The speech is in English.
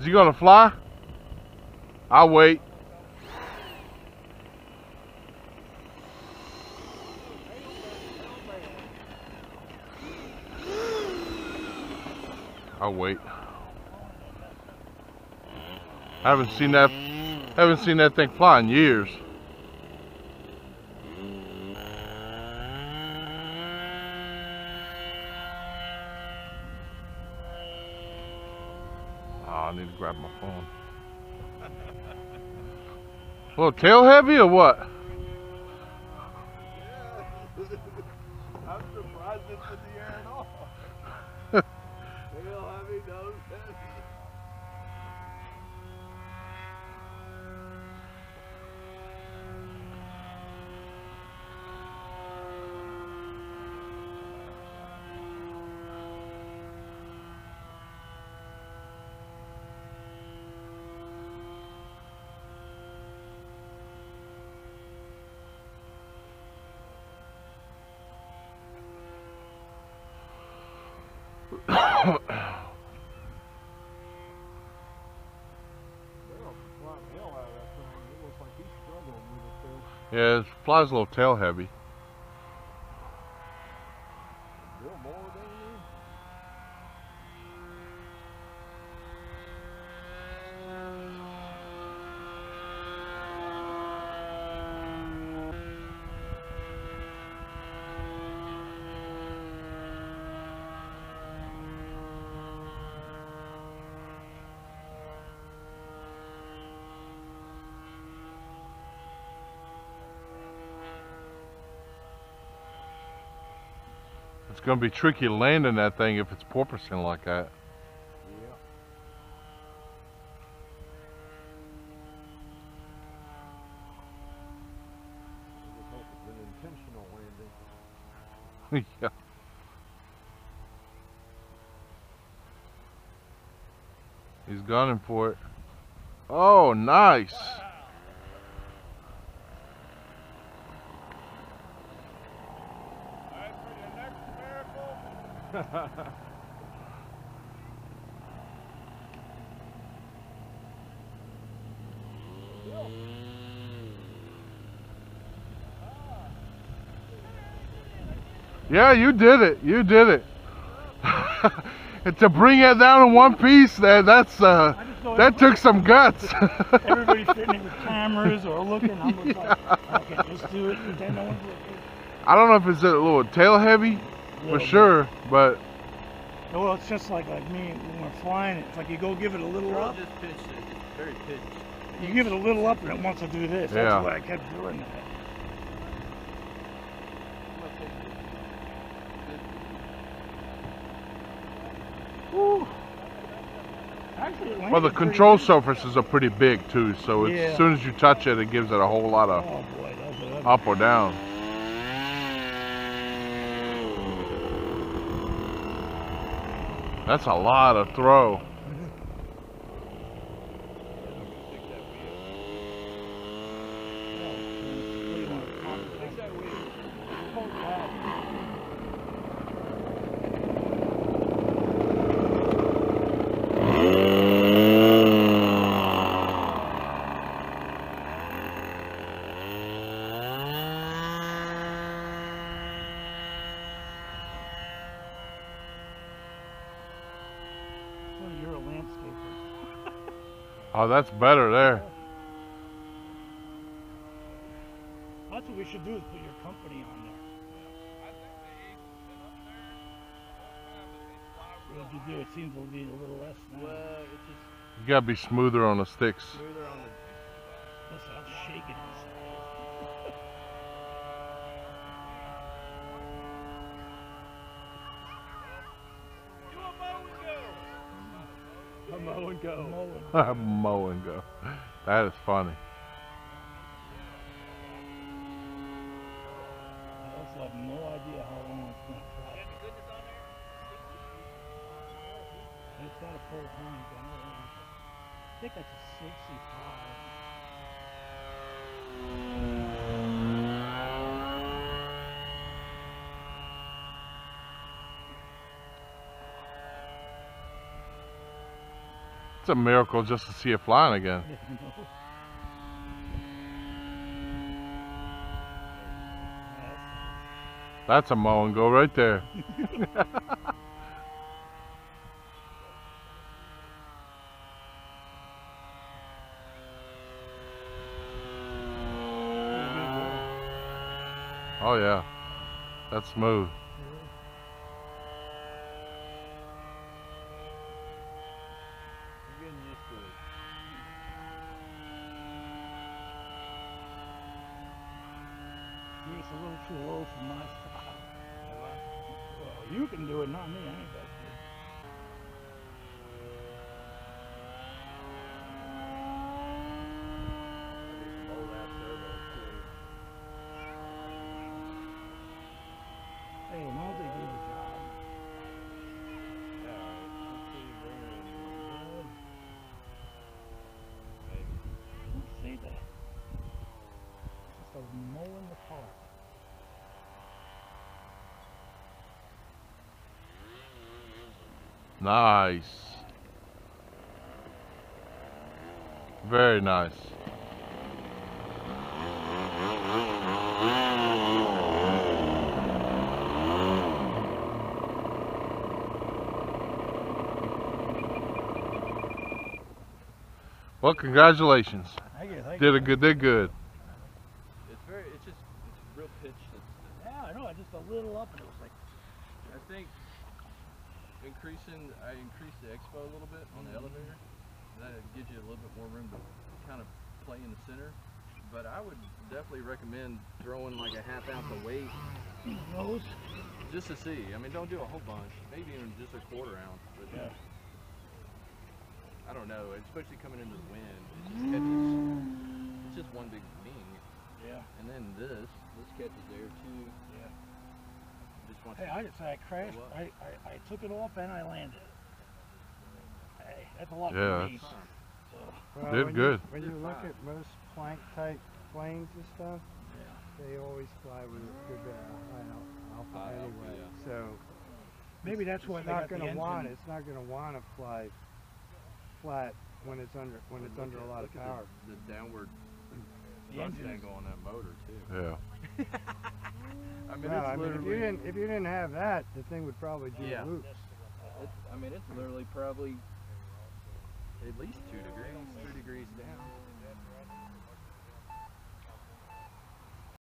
you gonna fly? I'll wait. I'll wait. I haven't seen that thing fly in years. Oh, I need to grab my phone. A little tail heavy or what? I'm surprised it's in the air at all. Tail heavy, nose heavy. Yeah, it flies a little tail heavy. It's gonna be tricky landing that thing if it's porpoising like that. Yeah. I just hope it's an intentional landing. Yeah. He's gunning for it. Oh, nice. Yeah, you did it. You did it. And to bring it down in one piece, that took some guts. Everybody's sitting there with cameras or looking. I'm just like, okay, just do it. Pretend no one's looking. I don't know if it's a little tail heavy for sure, but well, it's just like me when we're flying. It's like you go give it a little up. Just pitch it. It's very pitched. You give it a little up and it wants to do this. Yeah. That's why I kept doing that. Woo. Actually, it well, the landed control pretty surfaces are pretty big too, so Yeah. as soon as you touch it, it gives it a whole lot good. of Oh boy, that's up or down. That's a lot of throw. You're a landscaper. Oh, that's better there. That's what we should do is put your company on there. What would you do? It seems to be a little less now. Well, it's just You gotta be smoother on the sticks. smoother on the. Listen, I'm shaking inside. A mow and go. Mow and go. That is funny. I also have no idea how long it's going to fly. It's got a full tank. I think that's a 65. It's a miracle just to see it flying again. That's a mow and go right there. Oh yeah, that's smooth. I'm getting used to it. It's a little too low for my style. Well, you can do it, not me. I ain't that good. Roll that servo too. Hey, as long as they do the job. Yeah, let's see there. Maybe. See that? Just a mowing the park. Nice. Very nice. Well, congratulations. Thank you, thank Did you. a good. Did good. It's real pitch. Yeah, I know. Just a little up, and it was like, I think I increased the expo a little bit on the elevator. That gives you a little bit more room to kind of play in the center. But I would definitely recommend throwing like a ½ ounce of weight nose. just to see. I mean, don't do a whole bunch. Maybe even just a ¼ ounce. But Yeah. I don't know. Especially coming into the wind, it just catches. It's just one big thing. Yeah. And then this catches there too. Yeah. Just wants Hey, to I just I crashed. go up. I took it off and I landed. Hey, that's a lot Yeah, for me. that's- So, Well, Did when good. when you look at most plank type planes and stuff, they always fly with a good bit of high alpha High alpha, anyway. yeah. So maybe that's why it's they not got the going to engine. want it's not going to want to fly flat when it's under a lot of Look at power. The downward The thrust engine is- angle on that motor too. Yeah. I mean, No, it's I mean literally. if you didn't have that, the thing would probably do Yeah. a loop. I mean, it's literally probably at least 2 degrees, 3 degrees down.